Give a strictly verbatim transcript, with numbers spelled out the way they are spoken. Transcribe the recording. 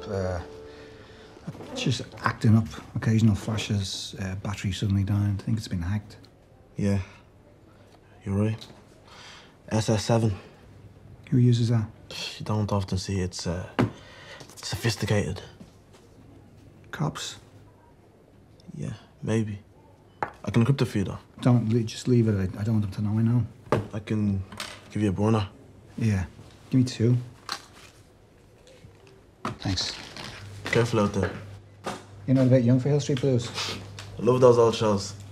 Uh, just acting up. Occasional flashes. Uh, battery suddenly down. I think it's been hacked. Yeah, you're right. S S seven. Who uses that? You don't often see it. It's uh, sophisticated. Cops? Yeah, maybe. I can encrypt it for you, though. Don't, just leave it. I don't want them to know I know. I can give you a burner. Yeah. Give me two. Thanks. Careful out there. You're not a bit young for Hill Street Blues? I love those old shows.